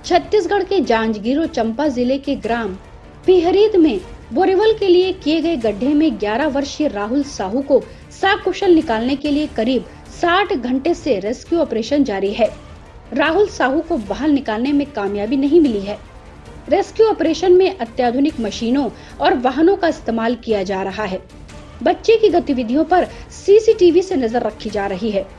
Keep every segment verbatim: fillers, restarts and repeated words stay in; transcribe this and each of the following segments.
छत्तीसगढ़ के जांजगीर और चंपा जिले के ग्राम पिहरीद में बोरेवल के लिए किए गए गड्ढे में ग्यारह वर्षीय राहुल साहू को सकुशल निकालने के लिए करीब साठ घंटे से रेस्क्यू ऑपरेशन जारी है। राहुल साहू को बाहर निकालने में कामयाबी नहीं मिली है। रेस्क्यू ऑपरेशन में अत्याधुनिक मशीनों और वाहनों का इस्तेमाल किया जा रहा है। बच्चे की गतिविधियों पर सीसीटीवी से नजर रखी जा रही है।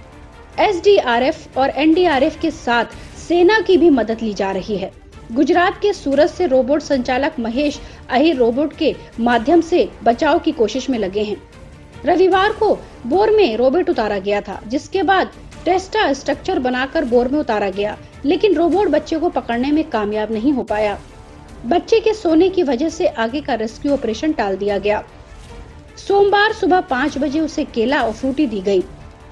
एसडीआरएफ और एनडीआरएफ के साथ सेना की भी मदद ली जा रही है। गुजरात के सूरत से रोबोट संचालक महेश अहिर रोबोट के माध्यम से बचाव की कोशिश में लगे हैं। रविवार को बोर में रोबोट उतारा गया था, जिसके बाद टेस्टा स्ट्रक्चर बनाकर बोर में उतारा गया, लेकिन रोबोट बच्चे को पकड़ने में कामयाब नहीं हो पाया। बच्चे के सोने की वजह से आगे का रेस्क्यू ऑपरेशन टाल दिया गया। सोमवार सुबह पाँच बजे उसे केला और फ्रूटी दी गई।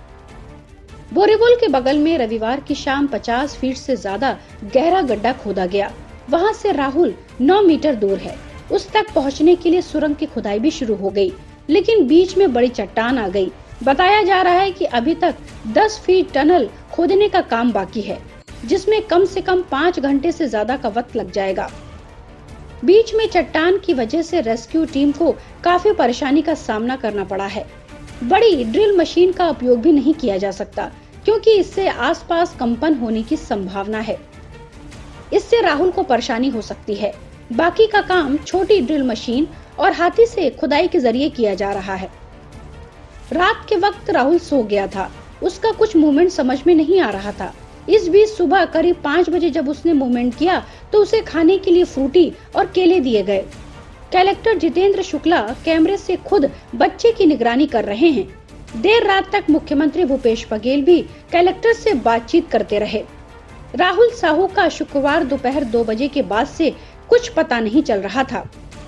बोरेवल के बगल में रविवार की शाम पचास फीट से ज्यादा गहरा गड्ढा खोदा गया। वहां से राहुल नौ मीटर दूर है। उस तक पहुंचने के लिए सुरंग की खुदाई भी शुरू हो गई, लेकिन बीच में बड़ी चट्टान आ गई। बताया जा रहा है कि अभी तक दस फीट टनल खोदने का काम बाकी है, जिसमें कम से कम पाँच घंटे से ज्यादा का वक्त लग जाएगा। बीच में चट्टान की वजह से रेस्क्यू टीम को काफी परेशानी का सामना करना पड़ा है। बड़ी ड्रिल मशीन का उपयोग भी नहीं किया जा सकता, क्योंकि इससे आसपास कंपन होने की संभावना है। इससे राहुल को परेशानी हो सकती है। बाकी का काम छोटी ड्रिल मशीन और हाथी से खुदाई के जरिए किया जा रहा है। रात के वक्त राहुल सो गया था। उसका कुछ मूवमेंट समझ में नहीं आ रहा था। इस बीच सुबह करीब पाँच बजे जब उसने मूवमेंट किया तो उसे खाने के लिए फ्रूटी और केले दिए गए। कलेक्टर जितेंद्र शुक्ला कैमरे से खुद बच्चे की निगरानी कर रहे हैं। देर रात तक मुख्यमंत्री भूपेश बघेल भी कलेक्टर से बातचीत करते रहे। राहुल साहू का शुक्रवार दोपहर दो बजे के बाद से कुछ पता नहीं चल रहा था।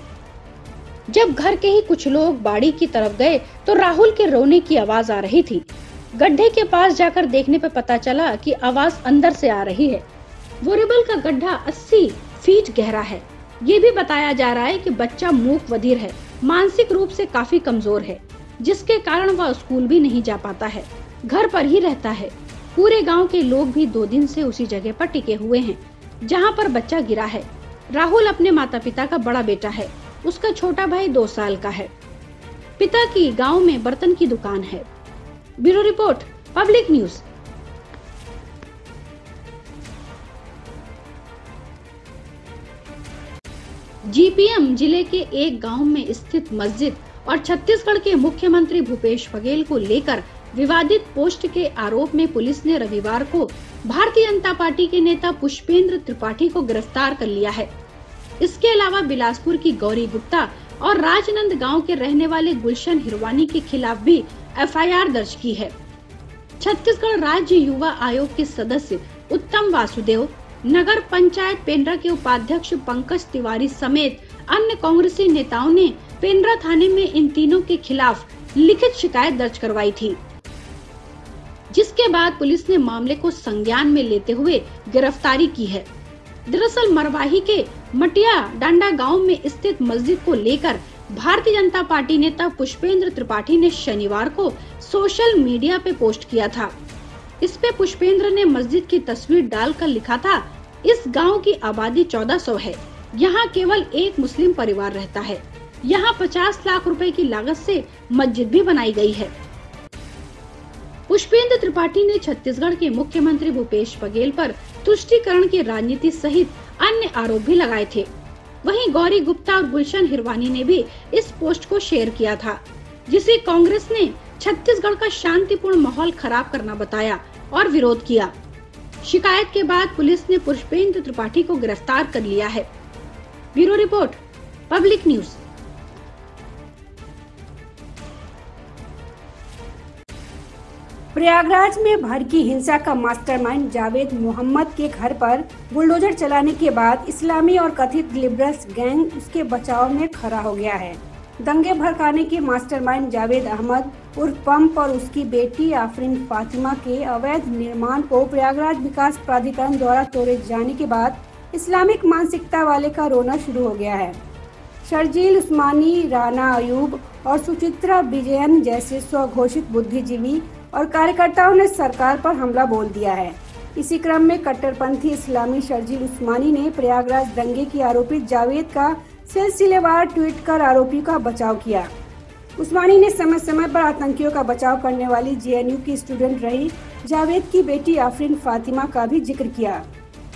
जब घर के ही कुछ लोग बाड़ी की तरफ गए तो राहुल के रोने की आवाज आ रही थी। गड्ढे के पास जाकर देखने पर पता चला कि आवाज अंदर से आ रही है। बोरेवल का गड्ढा अस्सी फीट गहरा है। ये भी बताया जा रहा है कि बच्चा मूक बधिर है, मानसिक रूप से काफी कमजोर है, जिसके कारण वह स्कूल भी नहीं जा पाता है, घर पर ही रहता है। पूरे गांव के लोग भी दो दिन से उसी जगह पर टिके हुए हैं जहां पर बच्चा गिरा है। राहुल अपने माता पिता का बड़ा बेटा है। उसका छोटा भाई दो साल का है। पिता की गांव में बर्तन की दुकान है। Bureau report, public news. GPM जिले के एक गांव में स्थित मस्जिद और छत्तीसगढ़ के मुख्यमंत्री भूपेश बघेल को लेकर विवादित पोस्ट के आरोप में पुलिस ने रविवार को भारतीय जनता पार्टी के नेता पुष्पेंद्र त्रिपाठी को गिरफ्तार कर लिया है। इसके अलावा बिलासपुर की गौरी गुप्ता और राजनंद गांव के रहने वाले गुलशन हिरवानी के खिलाफ भी एफआईआर दर्ज की है। छत्तीसगढ़ राज्य युवा आयोग के सदस्य उत्तम वासुदेव, नगर पंचायत पेंड्रा के उपाध्यक्ष पंकज तिवारी समेत अन्य कांग्रेसी नेताओं ने पेंड्रा थाने में इन तीनों के खिलाफ लिखित शिकायत दर्ज करवाई थी, जिसके बाद पुलिस ने मामले को संज्ञान में लेते हुए गिरफ्तारी की है। दरअसल मरवाही के मटिया डांडा गांव में स्थित मस्जिद को लेकर भारतीय जनता पार्टी नेता पुष्पेंद्र त्रिपाठी ने शनिवार को सोशल मीडिया पे पोस्ट किया था। इस पे पुष्पेंद्र ने मस्जिद की तस्वीर डालकर लिखा था, इस गांव की आबादी चौदह सौ है। यहाँ केवल एक मुस्लिम परिवार रहता है। यहाँ पचास लाख रुपए की लागत से मस्जिद भी बनाई गई है। पुष्पेंद्र त्रिपाठी ने छत्तीसगढ़ के मुख्यमंत्री भूपेश बघेल पर तुष्टीकरण की राजनीति सहित अन्य आरोप भी लगाए थे। वहीं गौरी गुप्ता और गुलशन हिरवानी ने भी इस पोस्ट को शेयर किया था, जिसे कांग्रेस ने छत्तीसगढ़ का शांतिपूर्ण माहौल खराब करना बताया और विरोध किया। शिकायत के बाद पुलिस ने पुष्पेंद्र त्रिपाठी को गिरफ्तार कर लिया है। Bureau report, public news. Prayagraj में भड़की हिंसा का मास्टरमाइंड जावेद मोहम्मद के घर पर बुलडोजर चलाने के बाद इस्लामी और कथित लिबरल्स गैंग उसके बचाव में खड़ा हो गया है। दंगे भड़काने के मास्टरमाइंड जावेद अहमद उर्फ पंप और उसकी बेटी आफरीन फातिमा के अवैध निर्माण को प्रयागराज विकास प्राधिकरण द्वारा तोड़े जाने के बाद इस्लामिक मानसिकता वाले का रोना शुरू हो गया है। शर्जील उस्मानी, राना अयूब और सुचित्रा विजयन जैसे स्वघोषित बुद्धिजीवी और कार्यकर्ताओं ने सरकार पर हमला बोल दिया है। इसी क्रम में कट्टरपंथी इस्लामी शर्जील उस्मानी ने प्रयागराज दंगे की आरोपित जावेद का सिलसिलेवार ट्वीट कर आरोपी का बचाव किया। उस्मानी ने समय समय पर आतंकियों का बचाव करने वाली जे एन यू की स्टूडेंट रही जावेद की बेटी आफरीन फातिमा का भी जिक्र किया।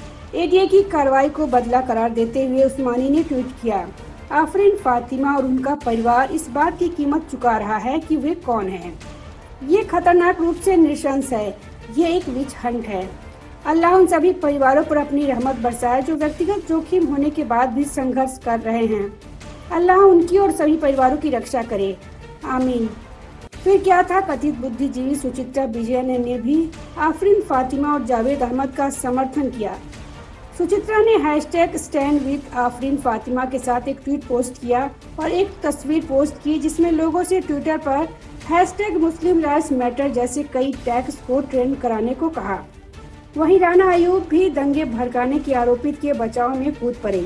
ए डी ए की कार्रवाई को बदला करार देते हुए उस्मानी ने ट्वीट किया, आफरीन फातिमा और उनका परिवार इस बात की कीमत चुका रहा है कि वे कौन हैं। ये खतरनाक रूप से नृशंस है, ये एक विच हंट है। अल्लाह उन सभी परिवारों पर अपनी रहमत बरसाए जो व्यक्तिगत जोखिम होने के बाद भी संघर्ष कर रहे हैं। अल्लाह उनकी और सभी परिवारों की रक्षा करे, आमीन। फिर क्या था, कथित बुद्धिजीवी सुचित्रा विजयन ने भी आफरीन फातिमा और जावेद अहमद का समर्थन किया। सुचित्रा ने hashtag stand with Afreen Fatima के साथ एक ट्वीट पोस्ट किया और एक तस्वीर पोस्ट की जिसमें लोगों से ट्विटर पर हैशटैग मुस्लिम लाइव्स मैटर जैसे कई टैग्स को ट्रेंड कराने को कहा। वहीं राना अयूब भी दंगे भड़काने के आरोपित के बचाव में कूद पड़े।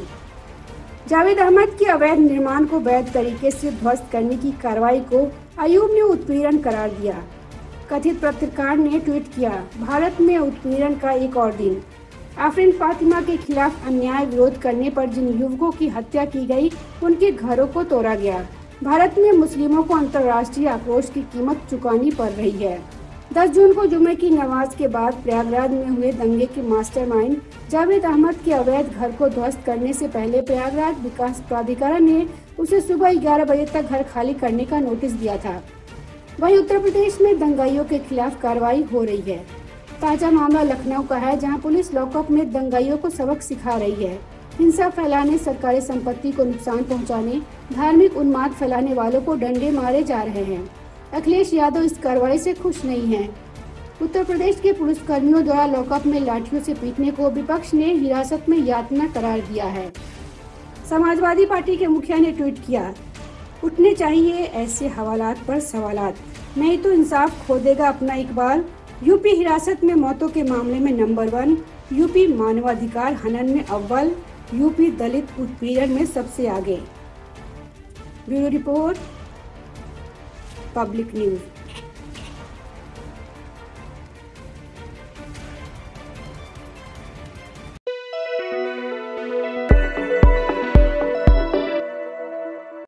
जावेद अहमद के अवैध निर्माण को वैध तरीके से ध्वस्त करने की कार्रवाई को अयूब ने उत्पीड़न करार दिया। कथित पत्रकार ने ट्वीट किया, भारत में उत्पीड़न का एक और दिन। आफरीन फातिमा के खिलाफ अन्याय विरोध करने पर जिन युवकों की हत्या की गई, उनके घरों को तोड़ा गया। भारत में मुस्लिमों को अंतर्राष्ट्रीय आक्रोश की कीमत चुकानी पड़ रही है। दस जून को जुमे की नमाज के बाद प्रयागराज में हुए दंगे के मास्टरमाइंड जावेद अहमद के अवैध घर को ध्वस्त करने से पहले प्रयागराज विकास प्राधिकरण ने उसे सुबह ग्यारह बजे तक घर खाली करने का नोटिस दिया था। वहीं उत्तर प्रदेश में दंगाइयों के खिलाफ कार्रवाई हो रही है। ताजा मामला लखनऊ का है, जहां पुलिस लॉकअप में दंगाइयों को सबक सिखा रही है। हिंसा फैलाने, सरकारी संपत्ति को नुकसान पहुंचाने, धार्मिक उन्माद फैलाने वालों को डंडे मारे जा रहे हैं। अखिलेश यादव इस कार्रवाई से खुश नहीं हैं। उत्तर प्रदेश के पुलिसकर्मियों द्वारा लॉकअप में लाठियों से पीटने को विपक्ष ने हिरासत में यातना करार दिया है। समाजवादी पार्टी के मुखिया ने ट्वीट किया, उठने चाहिए ऐसे हवालात पर सवालात, नहीं तो इंसाफ खो देगा अपना इकबाल। यूपी हिरासत में मौतों के मामले में नंबर वन, यूपी मानवाधिकार हनन में अव्वल, यूपी दलित उत्पीड़न में सबसे आगे। Bureau report, public news.